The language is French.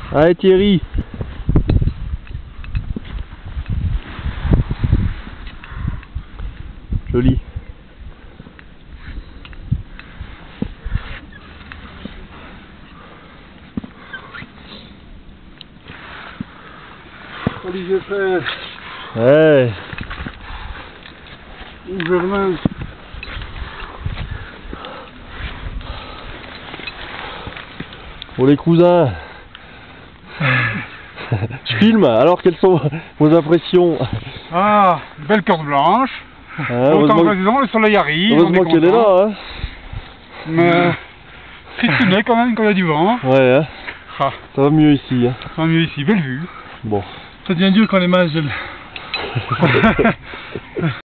Allez Thierry. Joli. Olivier Frère. Ouais. Germain. Pour les cousins. Je filme, alors quelles sont vos impressions? Ah, belle corde blanche. Autant président, le soleil arrive. Heureusement qu'elle est là, hein. Mais frissonné quand même quand il y a du vent. Ouais, hein. Ah. Ça va mieux ici. Hein. Ça va mieux ici, belle vue. Bon. Ça devient dur quand les mains gèlent.